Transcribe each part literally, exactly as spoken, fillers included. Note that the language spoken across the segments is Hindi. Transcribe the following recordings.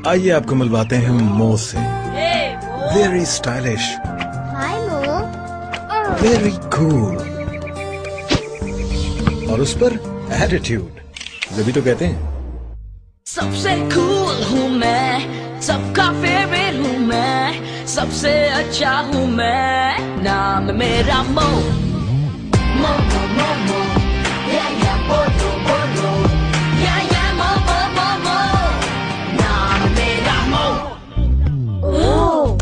आइए आपको मिलवाते हैं मो से। वेरी स्टाइलिश, हाय मो। वेरी कूल, और उस पर एटीट्यूड, जब भी तो कहते हैं सबसे कूल हूँ मैं, सबका फेवरेट हूँ मैं, सबसे अच्छा हूँ मैं, नाम मेरा मो। मो मो मो मो, या या बोलो बोलो, या या मो मो मो मो, नाम मेरा Mo. Oh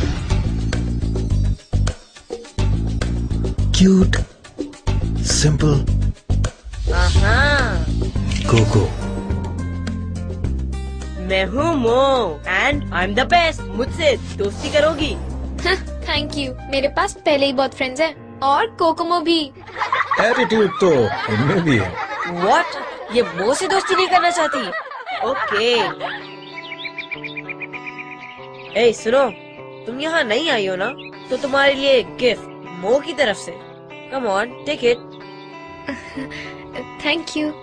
cute, simple, Coco. मैं हूँ Mo and I am the best. मुझसे दोस्ती करोगी? थैंक यू, मेरे पास पहले ही बहुत फ्रेंड्स हैं, और कोकोमो भी। एटीट्यूड तो उनमें भी है। व्हाट? ये मो से दोस्ती नहीं करना चाहती? ओके। ए सुनो, तुम यहाँ नहीं आई हो ना, तो तुम्हारे लिए गिफ्ट मो की तरफ से। Come on, take it. Thank you.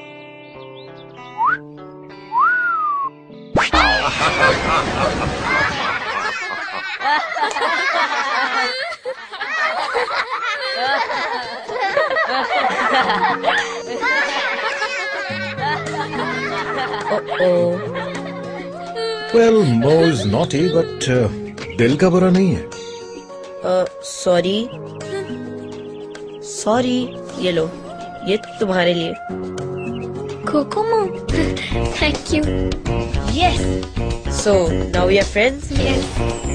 Well, Mo is naughty, but uh, दिल का बुरा नहीं है। सॉरी सॉरी, ये लो, ये तुम्हारे लिए। Kokomo, thank you. Yes. So now we are friends. Yes.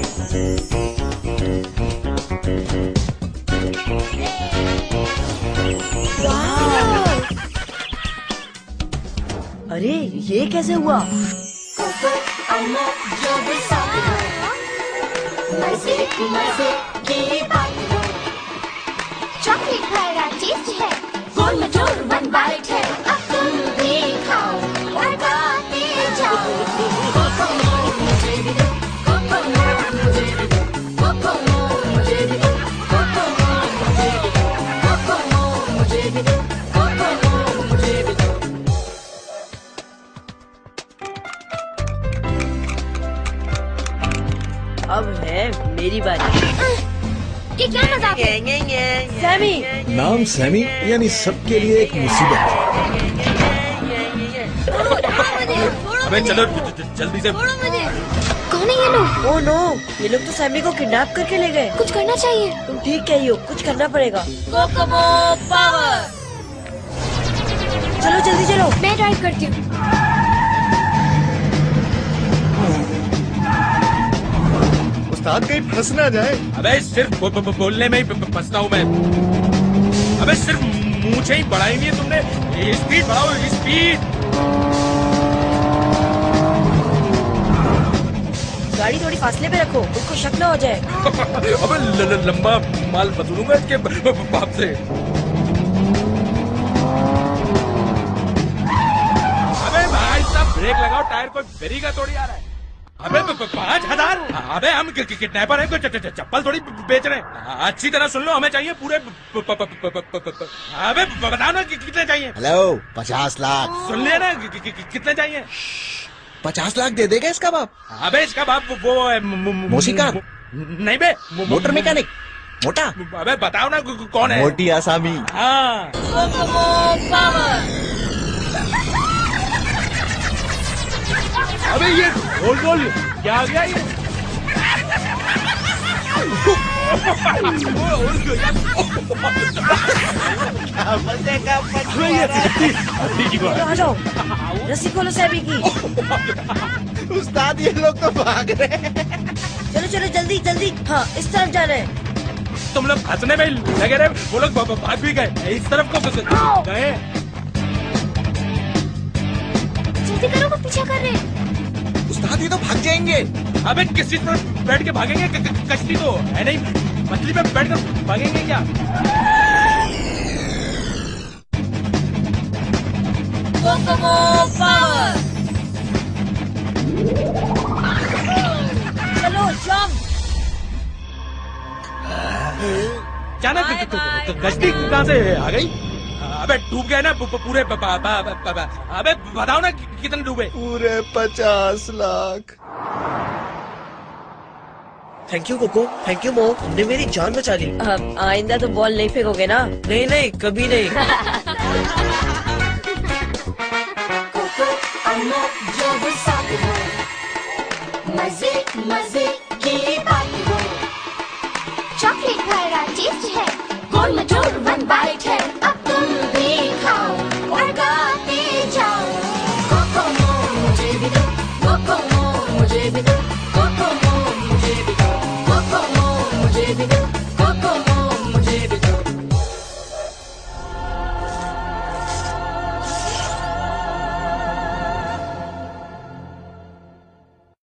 Wow. अरे ये कैसे हुआ? चॉकलेट खाएगा, टेस्ट है, गोल में जोर वन बाइट है, अब तुम भी खाओ और गाते जाओ। कोकोमो मुझे भी दो, कोकोमो मुझे भी दो, कोकोमो मुझे भी दो, कोकोमो मुझे भी दो, कोकोमो मुझे भी दो, कोकोमो मुझे भी दो। अब है मेरी बारी। ये क्या मजाक है? सैमी। नाम सैमी यानी सबके लिए एक मुसीबत। अबे चलो जल्दी से। कौन है ये लोग? ओह नो, ये लोग तो सैमी को किडनैप करके ले गए। कुछ करना चाहिए। तुम ठीक कही हो, कुछ करना पड़ेगा। Kokomo power. चलो जल्दी चलो। मैं ड्राइव करती हूँ। उस्ताद कहीं फंस ना जाए। अबे सिर्फ बो, बो, बो, बोलने में ही फंसता हूँ मैं। अबे सिर्फ मूंछें ही बढ़ाई नहीं है तुमने। स्पीड बढ़ाओ, स्पीड। गाड़ी थोड़ी फासले पे रखो, उसको शक ना हो जाए। अबे ल, ल, लंबा माल बदलूंगा इसके बाप से। अबे भाई साहब ब्रेक लगाओ, टायर कोई फेरी का थोड़ी आ रहा है। अबे पाँच हजार। अबे हम किडनैपर हैं, कोई चप्पल थोड़ी बेच रहे हैं। अच्छी तरह सुन लो, हमें चाहिए पूरे। अबे बताओ ना कितने चाहिए। हेलो, पचास लाख। सुन लिया ना, कितने चाहिए? पचास लाख दे देगा इसका बाप। अबे इसका बाप वो है मोशिकार। नहीं बे, मोटर मैकेनिक। मोटा। अबे बताओ ना कौन है? मोटी आसामी। हाँ। अबे ये गोल गोल क्या आ गया ये? आ जाओ, रस्सी खोलो सैमी की। उस्ताद ये लोग तो भाग रहे हैं। चलो चलो जल्दी जल्दी। हाँ, इस तरफ जा रहे हैं। तुम लोग हंसने में लगे रहे, वो लोग भाग भी गए। इस तरफ को गए। जल्दी करो, वो पीछा कर रहे हैं। उस्ताद ये तो भाग जाएंगे। अबे किस चीज पर बैठ के भागेंगे? कश्ती तो है नहीं, मछली पे बैठ कर भागेंगे क्या? Kokomo power. चलो जंप। क्या ना कश्ती कहाँ से आ गई? अबे डूब गए ना पूरे पापा। अबे बताओ ना कितने डूबे? पूरे पचास lakh. Thank you Coco, thank you Mo, तुमने मेरी जान बचा ली। आइंदा तो बॉल नहीं फेंकोगे ना? नहीं नहीं, कभी नहीं। कोको और मो जब साथ हो, मजे मजे की बात हो। चॉकलेट भरा टेस्ट है, गोल मटोल वन बाइट है, अब तुम भी खाओ और गाते जाओ। कोकोमो मुझे भी दो, कोकोमो मुझे भी दो, कोकोमो मुझे भी दो, कोकोमो मुझे भी दो।